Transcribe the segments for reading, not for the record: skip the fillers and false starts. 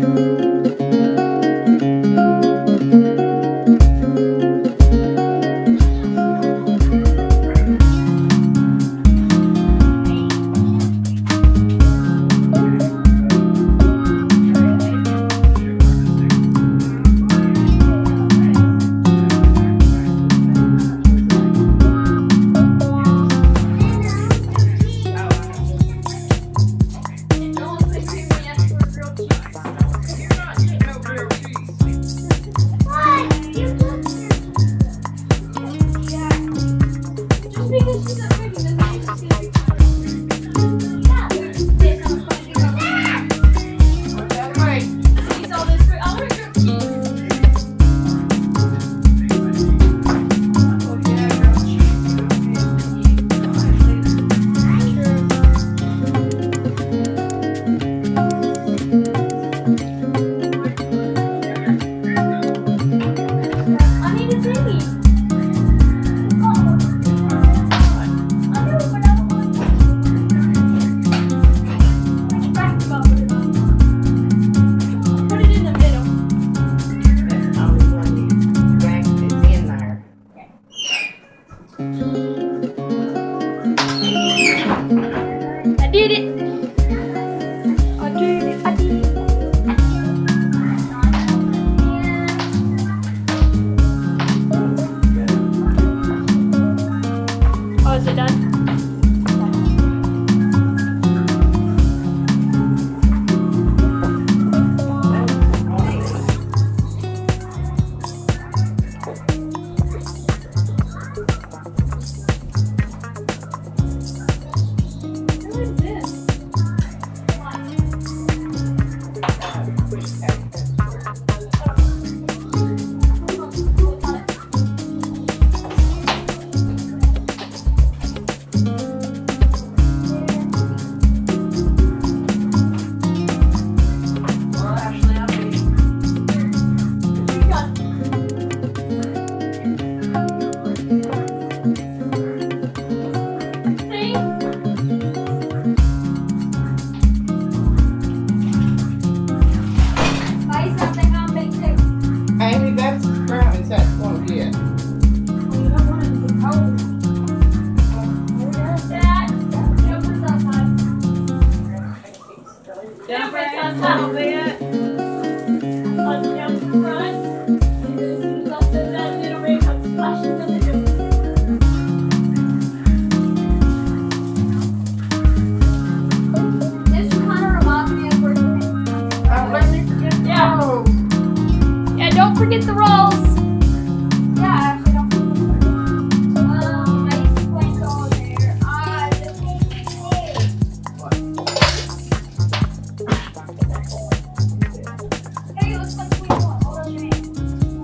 Forget the rolls. Yeah, actually don't forget the rolls. I used to play solitaire. Hey, let's play Sweet One. Hold on your hand.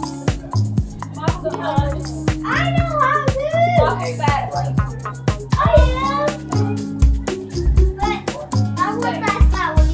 I know how to do it. Walk badly. I am. But I would pass that one.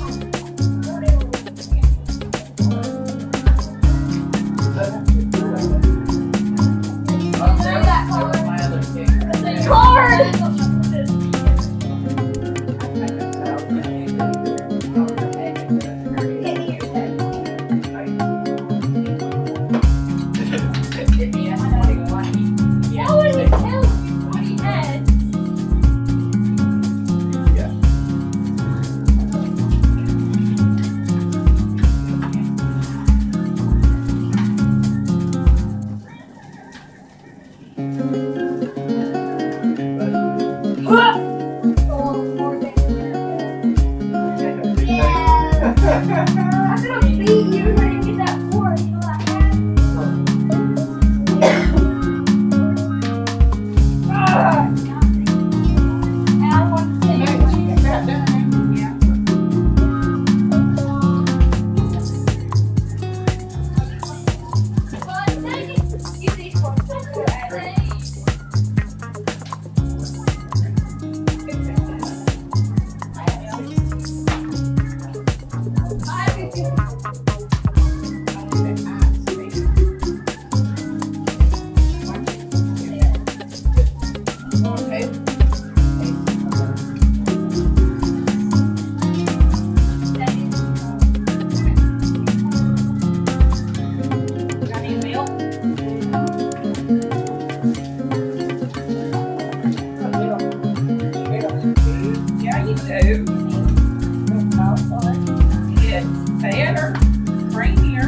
Better. Right here.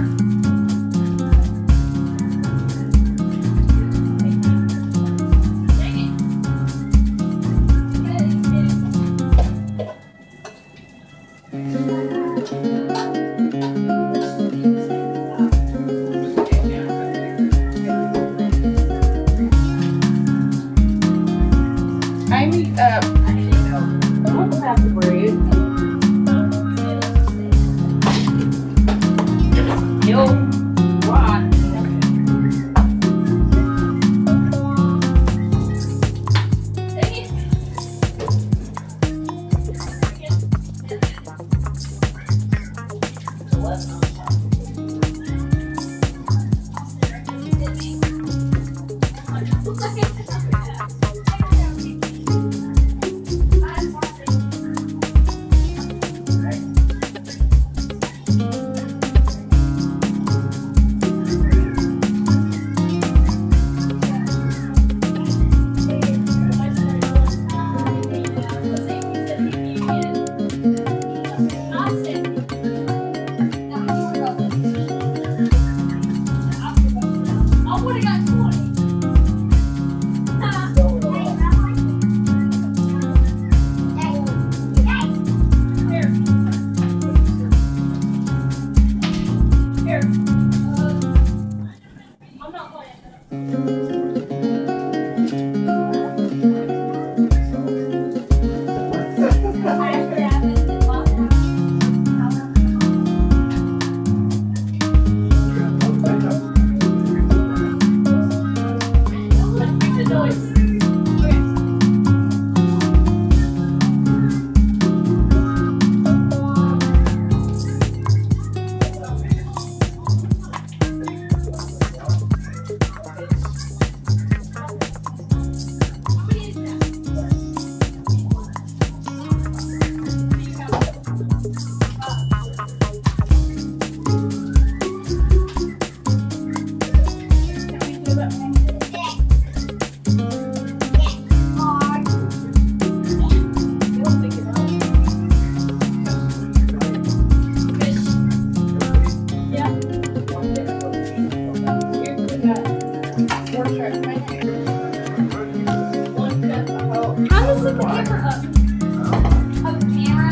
Amy, I'm gonna have the bread. Yo, what? How does the camera up? Of the camera?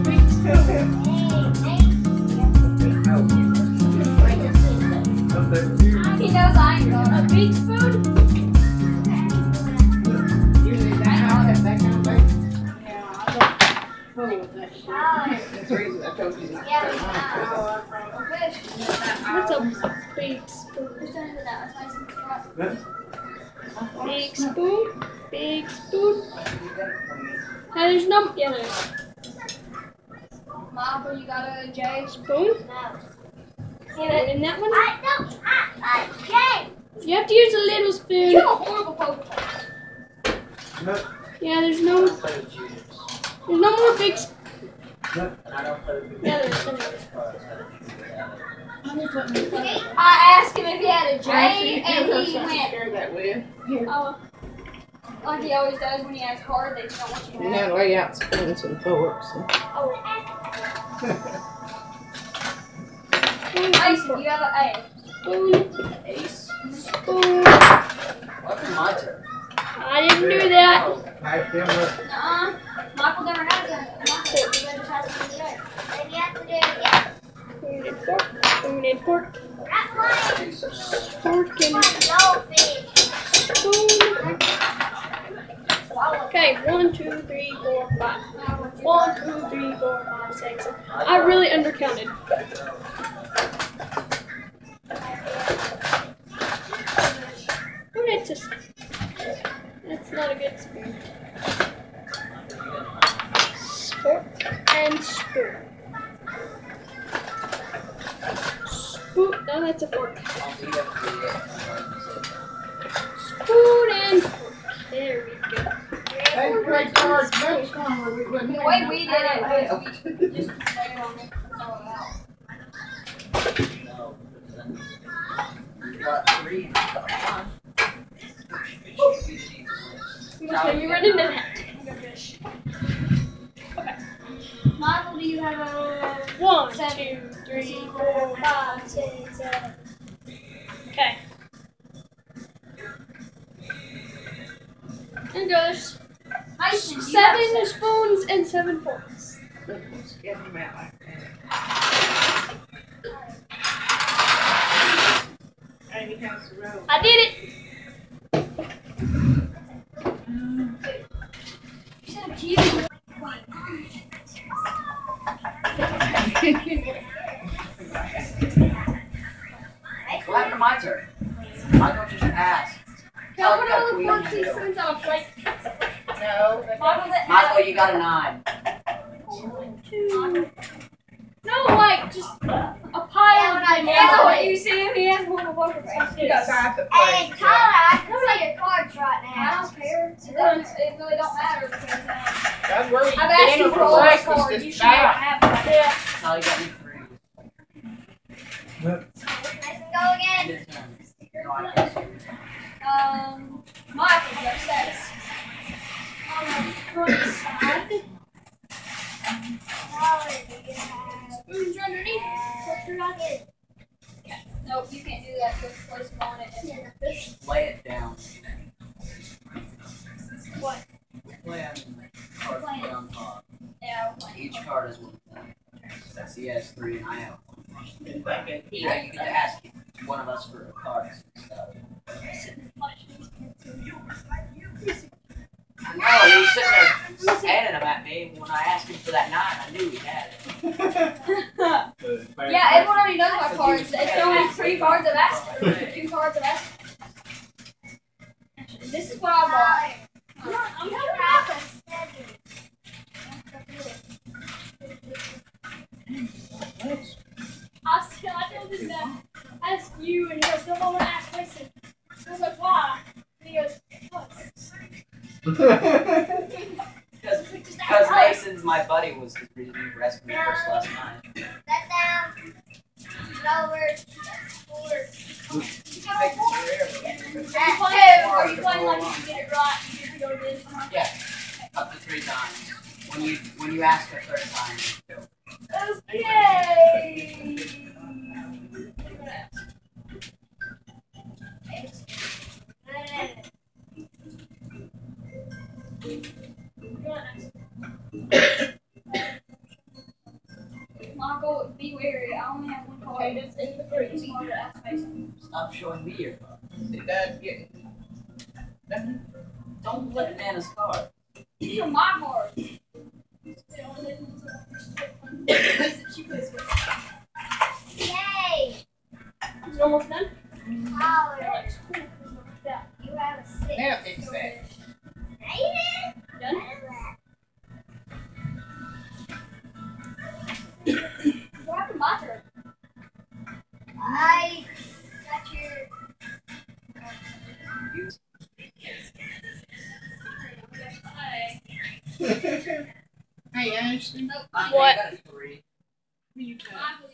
He knows I ain't going. A big spoon? Usually that kind of thing. Yeah, I don't fool with that shit. That's the reason I told you not to. What's a big spoon? Big spoon? Big spoon? Hey, there's no. Yeah, there's. Mom, you got a J? Spoon? No. In that one? J! You have to use a little spoon. You're a horrible poker player. Yeah, there's no more big spoon. Yeah, there's. I asked him if he had a J, and he went. Share that with. Oh, Like he always does when he has cards, they just don't want you to And have. then lay out spoons and forks. Mason, do you have a spoon. Spoon. What's my turn? I didn't do that. Nuh-uh. Michael never has that. Michael, you just has to do that. Maybe you have to do it, yeah. Spoon and fork. Spoon and fork. Fork and spoon. Okay, 1, 2, 3, 4, 5. 1, 2, 3, 4, 5, 6. I really undercounted. Oh, that's not a good spoon. Fork and spoon. Spoon. No, that's a fork. Spoon and fork. There we go. Hey, great cards next time where we wouldn't The way we did it was we just laid it on it. That's all it out. You got 3. So you run into that. Okay. Michael, do you have a 1, 7, 2, 3, 4, 5, 6, 7. Okay. Here goes. Mason, you 7 have spoons and 7 forks. Get him out like that. And he has the road. I did it. You said a cute. What happened to my turn? Michael just asked. Can I put all the forks and spoons on a plate? No, Michael, you got a 9. No, like just a pile of Yeah, what bananas. you see him, he has one of poker face. you got 5 to Hey, play. Tyler, I can see your cards right now. I don't care. It really don't matter because That's where we I've asked you for all the breakfast cards. this You should not bad. have them. Yeah. Tyler, you got me 3. Let's go again. Your turn. No, I guess you. Michael's upset. On the front side. Spoons are underneath. Nope, you can't do that. Just place them on it. Lay it down. What? Lay on the card lay on top. Yeah, we're playing. Each card is 1 point. That's he has 3 and I have 1. It's like a Yeah, you get to ask one of us for cards and stuff. No, he was sitting there handing them at me. When I asked him for that 9, I knew he had it. Yeah, everyone already knows my cards. It's only 3 cards of ask. 2 cards of ask. This is what I bought. I'm I told him that ask you, and he goes, don't want to ask Mason. I was like, why? And he goes, what? Because Mason's my buddy was his reason for asking me first last night. That down. Lower. Forward. Are you playing like you get it right? You get to go this? Yeah, up to 3 times. When you ask a 3rd time, you go. Okay. Michael, be wary. I only have 1 card. Okay, that's in the three. It's harder to ask Mason. Stop showing me your card. It does get. Don't look at Nana's card. These are my cards. Yay. Is it almost done? Tyler, Yeah. you have a 6. Now fix that. Done? What happened to my turn? I got your. Hey, Ashley. Nope. I What? got a 3. You tell. Michael's